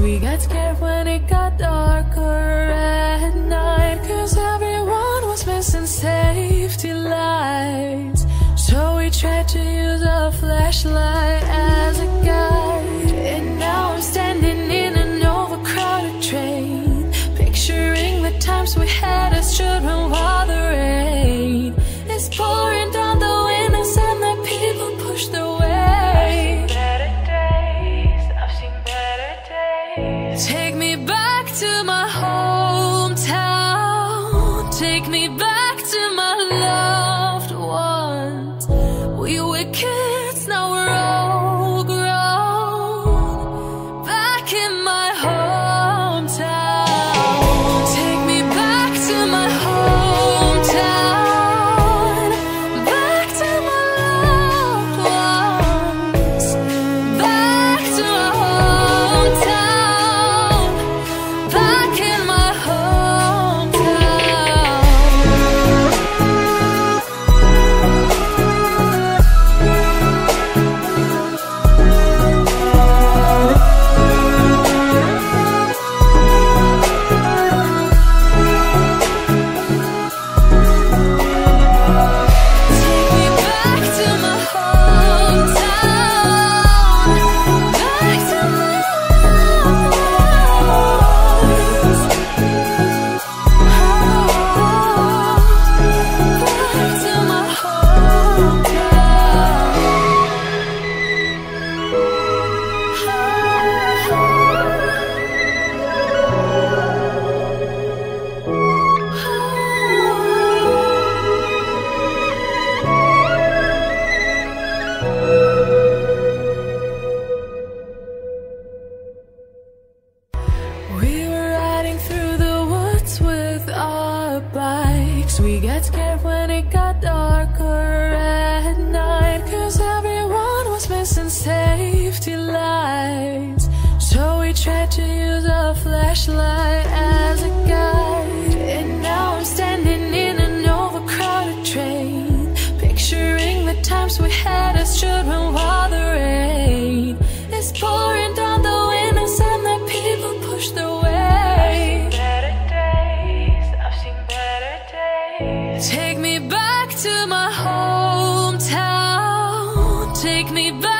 We got scared when it got darker at night, 'cause everyone was missing safety lights. So we tried to use a flashlight as a guide. And now I'm standing in an overcrowded train, picturing the times we had as children while the rain is pouring down the windows and the people push their way. Take me back to my hometown. Take me back to my loved ones. We were kids, now we're all grown. Back in my hometown. Take me back to my hometown. Back to my loved ones. Back to my hometown. Back in my We were riding through the woods with our bikes. We got scared when it got darker at night, 'cause everyone was missing safety lights. So we tried to use a flashlight as a guide. And now I'm standing in an overcrowded train, picturing the times we had as children while the rain is pouring down the windows and the people push their way. I've seen better days. Take me back to my hometown. Take me back.